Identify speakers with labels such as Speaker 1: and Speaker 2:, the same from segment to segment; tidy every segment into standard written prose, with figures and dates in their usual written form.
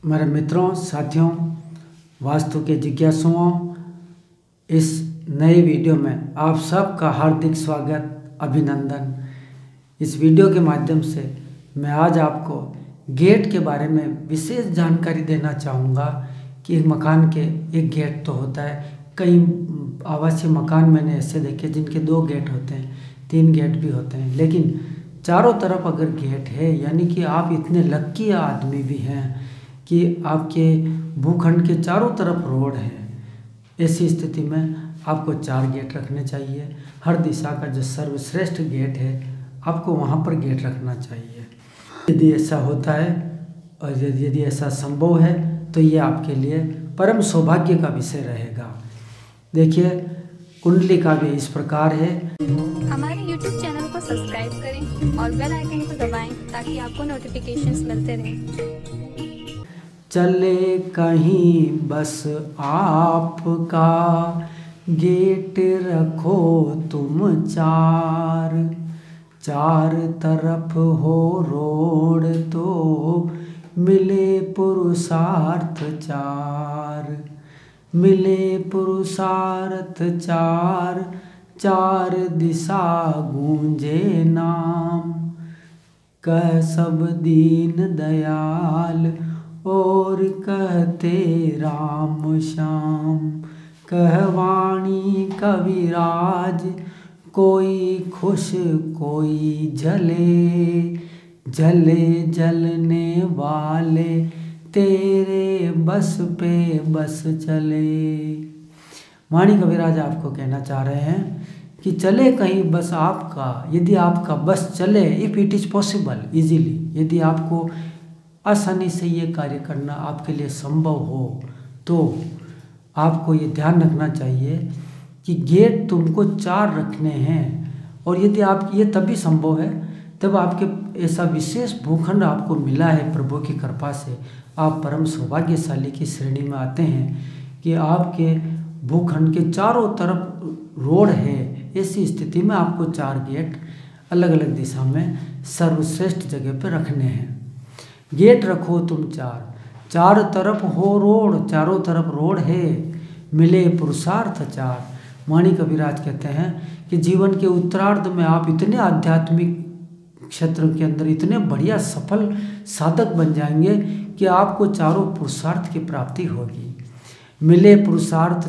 Speaker 1: मेरे मित्रों, साथियों, वास्तु के जिज्ञासुओं, इस नए वीडियो में आप सबका हार्दिक स्वागत, अभिनंदन। इस वीडियो के माध्यम से मैं आज आपको गेट के बारे में विशेष जानकारी देना चाहूँगा कि एक मकान के एक गेट तो होता है। कई आवासीय मकान मैंने ऐसे देखे जिनके 2 गेट होते हैं, 3 गेट भी होते हैं, लेकिन चारों तरफ अगर गेट है, यानी कि आप इतने लक्की आदमी भी हैं कि आपके भूखंड के चारों तरफ रोड है। ऐसी स्थिति में आपको 4 गेट रखने चाहिए। हर दिशा का जो सर्वश्रेष्ठ गेट है, आपको वहाँ पर गेट रखना चाहिए। यदि ऐसा होता है और यदि ऐसा संभव है तो ये आपके लिए परम सौभाग्य का विषय रहेगा। देखिए, कुंडली का भी इस प्रकार है।
Speaker 2: हमारे YouTube चैनल को सब्सक्राइब करें और बेल आइकन को दबाएं ताकि आपको नोटिफिकेशंस मिलते रहें।
Speaker 1: चले कहीं बस आपका गेट रखो तुम चार तरफ हो रोड तो मिले पुरुषार्थ चार दिशा गूंजे नाम। कह सब दीन दयाल और कहते राम श्याम। कह वाणी कविराज कोई खुश कोई जलने वाले तेरे बस पे बस चले। वाणी कविराज आपको कहना चाह रहे हैं कि चले कहीं बस आपका, यदि आपका बस चले, if it is possible easily, यदि आपको आसानी से ये कार्य करना आपके लिए संभव हो, तो आपको ये ध्यान रखना चाहिए कि गेट तुमको 4 रखने हैं। और यदि आप ये तभी संभव है तब आपके ऐसा विशेष भूखंड आपको मिला है प्रभु की कृपा से, आप परम सौभाग्यशाली की श्रेणी में आते हैं कि आपके भूखंड के चारों तरफ रोड है। ऐसी स्थिति में आपको 4 गेट अलग अलग दिशा में सर्वश्रेष्ठ जगह पर रखने हैं। गेट रखो तुम चार तरफ हो रोड, चारों तरफ रोड है, मिले पुरुषार्थ 4। वाणी कविराज कहते हैं कि जीवन के उत्तरार्ध में आप इतने आध्यात्मिक क्षेत्र के अंदर इतने बढ़िया सफल साधक बन जाएंगे कि आपको चारों पुरुषार्थ की प्राप्ति होगी। मिले पुरुषार्थ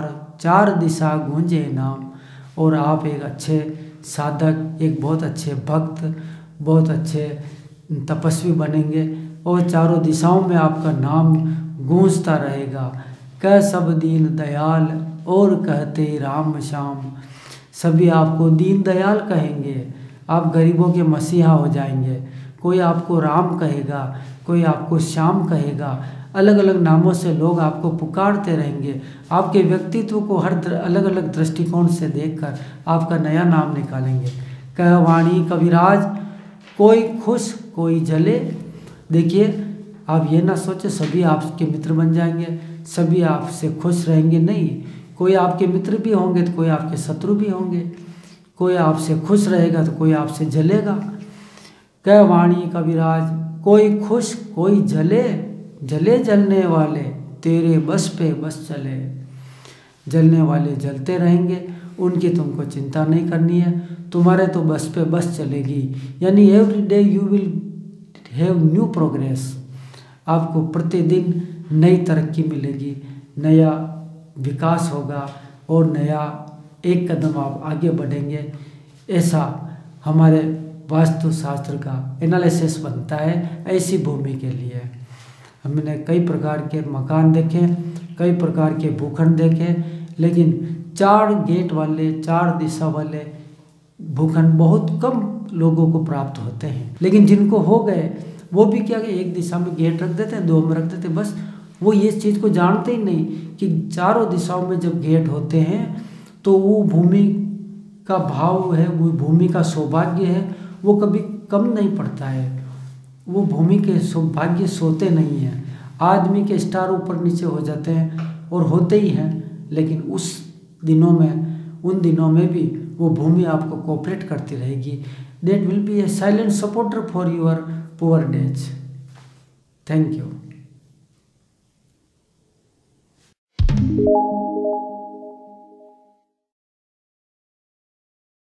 Speaker 1: 4 दिशा गूंजे नाम। और आप एक अच्छे साधक, एक बहुत अच्छे भक्त, बहुत अच्छे तपस्वी बनेंगे और चारों दिशाओं में आपका नाम गूंजता रहेगा। कह सब दीन दयाल और कहते राम श्याम। सभी आपको दीन दयाल कहेंगे, आप गरीबों के मसीहा हो जाएंगे। कोई आपको राम कहेगा, कोई आपको श्याम कहेगा, अलग अलग नामों से लोग आपको पुकारते रहेंगे। आपके व्यक्तित्व को हर अलग अलग दृष्टिकोण से देखकर आपका नया नाम निकालेंगे। कह वाणी कविराज कोई खुश कोई जले। देखिए, आप ये ना सोचे सभी आपके मित्र बन जाएंगे, सभी आपसे खुश रहेंगे, नहीं। कोई आपके मित्र भी होंगे तो कोई आपके शत्रु भी होंगे। कोई आपसे खुश रहेगा तो कोई आपसे जलेगा। कह वाणी कविराज कोई खुश कोई जलने वाले तेरे बस पे बस चले। जलने वाले जलते रहेंगे, उनकी तुमको चिंता नहीं करनी है, तुम्हारे तो बस पे बस चलेगी। यानी every day you will have new progress. आपको प्रतिदिन नई तरक्की मिलेगी, नया विकास होगा और नया एक कदम आप आगे बढ़ेंगे। ऐसा हमारे वास्तुशास्त्र का एनालिसिस बनता है ऐसी भूमि के लिए। हमने कई प्रकार के मकान देखे, कई प्रकार के भूखंड देखे, लेकिन 4 गेट वाले 4 दिशा वाले भूखंड बहुत कम लोगों को प्राप्त होते हैं। लेकिन जिनको हो गए वो भी क्या कि एक दिशा में गेट रख देते हैं, 2 में रख देते हैं, बस वो ये चीज़ को जानते ही नहीं कि चारों दिशाओं में जब गेट होते हैं तो वो भूमि का भाव है, वो भूमि का सौभाग्य है, वो कभी कम नहीं पड़ता है। वो भूमि के सौभाग्य सोते नहीं हैं। आदमी के स्टार ऊपर नीचे हो जाते हैं और होते ही हैं, लेकिन उन दिनों में भी वो भूमि आपको कोऑपरेट करती रहेगी। That will be a silent supporter for your poor days. Thank you.